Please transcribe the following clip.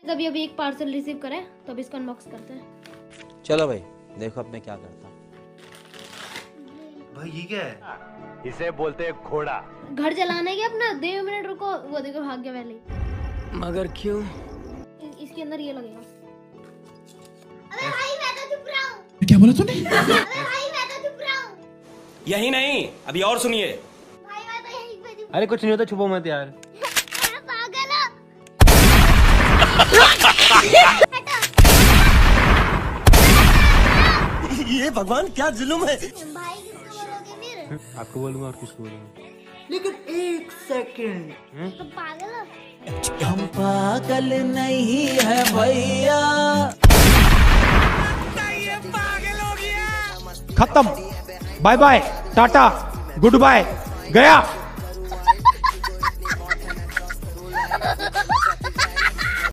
अभी अभी एक पार्सल रिसीव करें तो अब इसको अनबॉक्स करते हैं। चलो भाई देखो अब मैं क्या करता हूँ। भाई ये क्या है? इसे बोलते हैं घोड़ा। घर जलाने के अपना 2 मिनट रुको, वो देखो भाग गया पहले ही। मगर क्यों? इसके अंदर ये लगेगा। अबे भाई मैं तो चुप रहा हूँ। क्या बोला तूने? अबे भाई मैं तो चुप रहा हूँ। यही नहीं, अभी और सुनिए। भाई मैं तो यहीं पे चुप। अरे कुछ नहीं होता, छुपो मत यार। मैं पागल हूँ। ये भगवान क्या जुल्म है। भाई किसको बोलोगे फिर? आपको बोलूंगा और किसको बोलूंगा? लेकिन 1 सेकंड, तो पागल हो? हम पागल नहीं है भैया। खत्म, बाय बाय, टाटा, गुड बाय, गया।